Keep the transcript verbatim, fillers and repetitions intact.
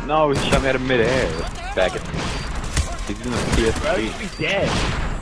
No, he shot me out of midair. Back at me. He's in the P S three. Bro, you should be dead.